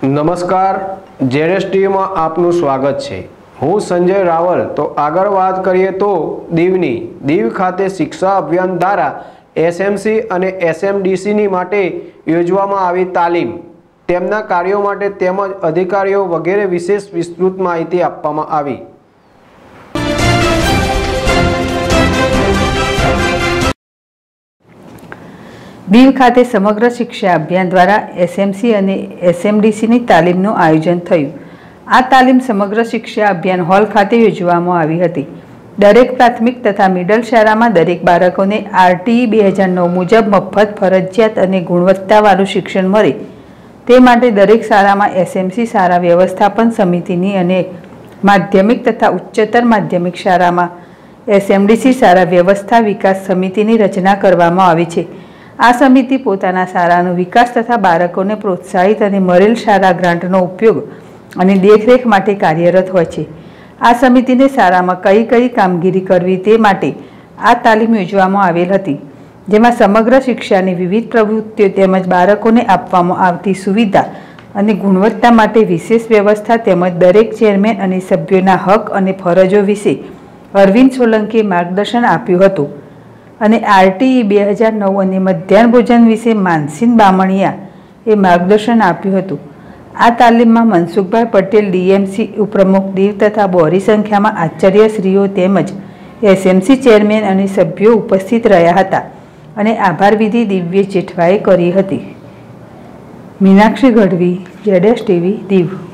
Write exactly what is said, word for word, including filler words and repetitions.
નમસ્કાર, જેડેશ ટીવીમાં આપનું સ્વાગત છે। હું સંજય રાવલ। તો આગળ વાત કરીએ તો દીવની દીવ ખાતે શિક્ષા અભિયાન દ્વારા એસએમસી અને એસએમડીસીની માટે યોજવામાં આવી તાલીમ, તેમના કાર્યો માટે તેમજ અધિકારીઓ વગેરે વિશેષ વિસ્તૃત માહિતી આપવામાં આવી। દીવ ખાતે સમગ્ર શિક્ષા અભિયાન દ્વારા એસએમસી અને એસએમડીસીની તાલીમનું આયોજન થયું। આ તાલીમ સમગ્ર શિક્ષા અભિયાન હોલ ખાતે યોજવામાં આવી હતી। દરેક પ્રાથમિક તથા મિડલ શાળામાં દરેક બાળકોને આરટીઈ બે હજાર નવ મુજબ મફત, ફરજિયાત અને ગુણવત્તાવાળું શિક્ષણ મળે તે માટે દરેક શાળામાં એસએમસી શાળા વ્યવસ્થાપન સમિતિની અને માધ્યમિક તથા ઉચ્ચતર માધ્યમિક શાળામાં એસએમડીસી શાળા વ્યવસ્થા વિકાસ સમિતિની રચના કરવામાં આવી છે। આ સમિતિ પોતાના શાળાનો વિકાસ તથા બાળકોને પ્રોત્સાહિત અને મળેલ શાળા ગ્રાન્ટનો ઉપયોગ અને દેખરેખ માટે કાર્યરત હોય છે। આ સમિતિને શાળામાં કઈ કઈ કામગીરી કરવી તે માટે આ તાલીમ યોજવામાં આવેલ હતી, જેમાં સમગ્ર શિક્ષાની વિવિધ પ્રવૃત્તિઓ તેમજ બાળકોને આપવામાં આવતી સુવિધા અને ગુણવત્તા માટે વિશેષ વ્યવસ્થા તેમજ દરેક ચેરમેન અને સભ્યોના હક અને ફરજો વિશે અરવિંદ સોલંકીએ માર્ગદર્શન આપ્યું હતું અને આરટીઈ બે હજાર નવ અને મધ્યાહન ભોજન વિશે માનસીન બામણિયા એ માર્ગદર્શન આપ્યું હતું। આ તાલીમમાં મનસુખભાઈ પટેલ ડીએમસી ઉપપ્રમુખ દીવ તથા બહોળી સંખ્યામાં આચાર્યશ્રીઓ તેમજ એસએમસી ચેરમેન અને સભ્યો ઉપસ્થિત રહ્યા હતા અને આભાર વિધિ દિવ્ય જેઠવાએ કરી હતી। મીનાક્ષી ગઢવી, જેડેશ ટીવી, દીવ।